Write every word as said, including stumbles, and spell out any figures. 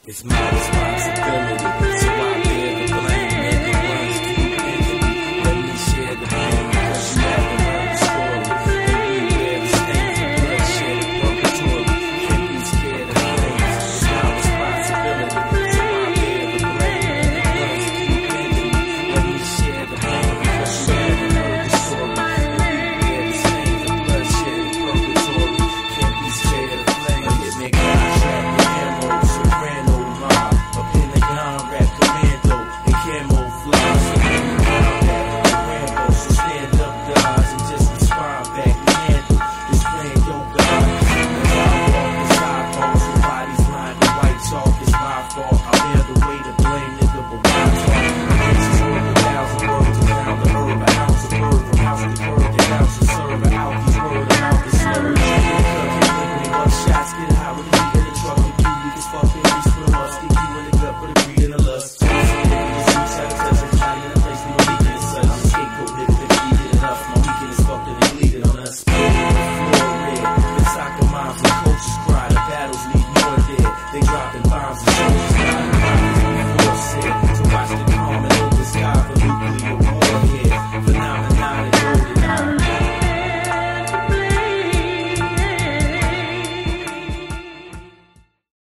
It's my responsibility, so I bear the blame. Nigga runs through enemy. Let me share the pain, cause you haven't heard the story. And we wear the stains of bloodshed and purgatory. Can't be scared of things. It's my responsibility, so I bear the blame. Nigga runs through enemy. Let me share the pain, cause you haven't heard the story. And we wear the stains of bloodshed and purgatory. Can't be scared of flames. It make contract with ammo, soprano. Camouflage, so Rambo, so stand up, guys, and just respond back and handle this plan, yo, God. As I walk inside folks with bodies lined with white chalk, it's my fault. I bear the weight of blame, nigga, but why talk? This is worth a thousand words, a pound of herb, an ounce of bird, from house to bird, an ounce of serve, an out these word, an out the slur. They bust shots, get high with the heat in the truck, and you niggas fuck it, reach for the must, stick you in the gut, put a greed in the lust. They dropping bombs and